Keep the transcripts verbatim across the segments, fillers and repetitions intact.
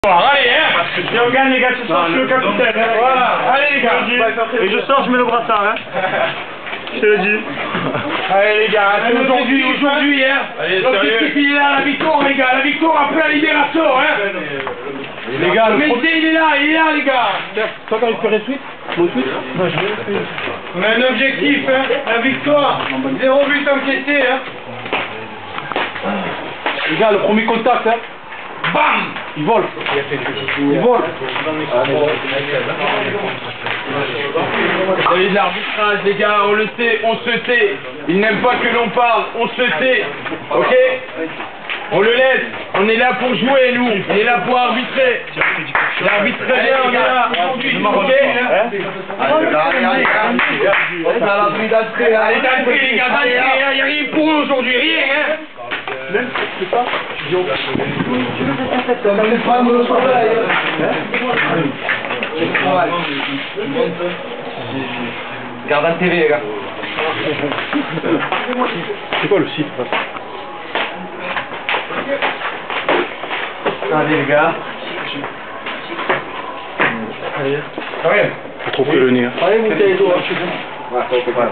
Allez, hein. Si on gagne, les gars, ce soir, je suis le capitaine. Hein. Voilà, allez, les gars. Et je sors, je mets le brassard, hein. Je te le dis. Allez, les gars, c'est aujourd'hui, aujourd'hui, hein. Allez, l'objectif, il est là, la victoire, les gars. La victoire après la libération, hein. Les gars, le Messi, il est là, il est là, les gars. Toi, quand il fait retweet, mon tweet. Non, je vais le On a un objectif, hein. La victoire. Zéro but encaissé, hein. Les gars, le premier contact, hein. Bam! Il vole. Il vole. C'est de l'arbitrage, les gars, on le sait, on se tait. Ils n'aiment pas que l'on parle, on se tait. Ok? On le laisse. On est là pour jouer, nous. On est là pour arbitrer. L'arbitre très bien, on est là. Ok? Allez, d'entrée, les gars, d'entrée. Il n'y a rien pour eux aujourd'hui, rien, hein? Même c'est pas. Regarde la T V, les gars. C'est quoi le site? Allez, les gars. Allez. Allez. Faut trop le nez. Allez, montez les doigts. Ouais, faut pas.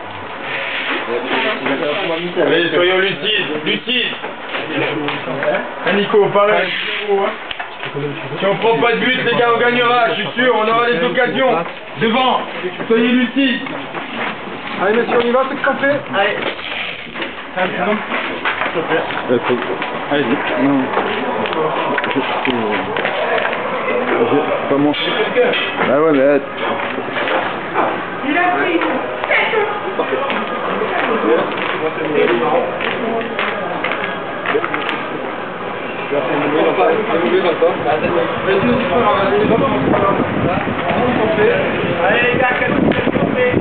Allez, soyons lucides, lucides. Hein, Nico, pareil. Si on prend pas de but, les gars, on gagnera, je suis sûr, on aura des occasions. Devant, soyez lucides. Allez, messieurs, on y va, c'est qu'on fait. Allez. Allez, non. Pas mon. Ah ouais, mais. Il a pris Allez les gars, qu'est-ce qu'on fait?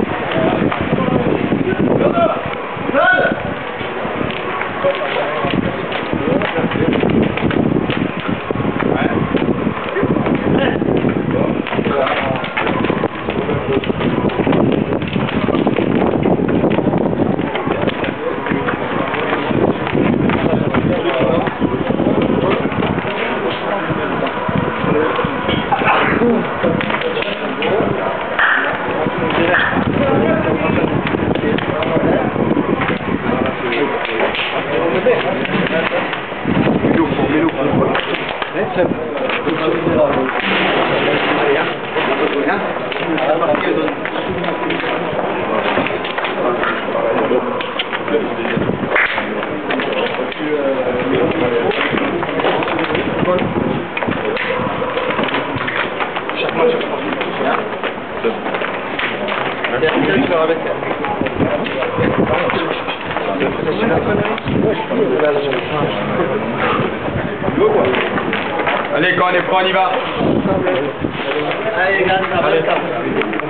Allez, quand on est prêt, on y va. Allez, les gars, ça va.